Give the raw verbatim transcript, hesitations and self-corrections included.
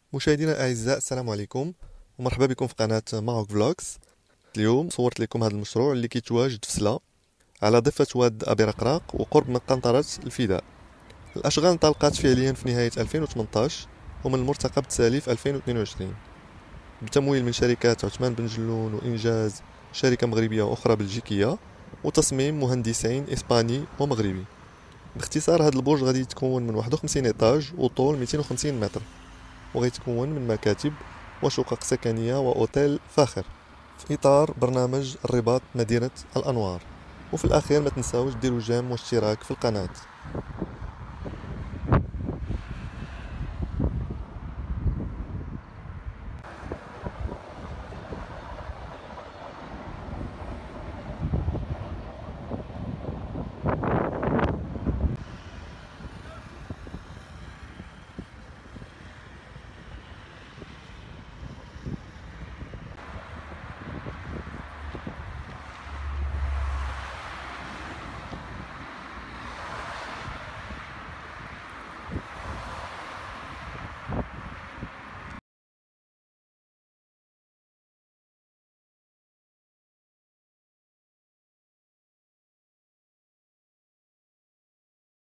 مشاهدينا الاعزاء، السلام عليكم ومرحبا بكم في قناه ماروك فلوكس. اليوم صورت لكم هذا المشروع اللي كيتواجد في سلا على ضفه واد ابي رقراق وقرب من قنطره الفداء. الاشغال انطلقت فعليا في نهايه ألفين وثمنطاش ومن المرتقب تسالي في ألفين واثنين وعشرين بتمويل من شركات عثمان بن جلون وانجاز، شركه مغربيه واخرى بلجيكيه، وتصميم مهندسين اسباني ومغربي. باختصار، هذا البرج غادي يتكون من واحد وخمسين ايطاج وطول مئتين وخمسين متر، وغيتكون من مكاتب وشقق سكنية وأوتيل فاخر في إطار برنامج الرباط مدينة الأنوار. وفي الأخير ما تنساوش ديروا جيم واشتراك في القناة.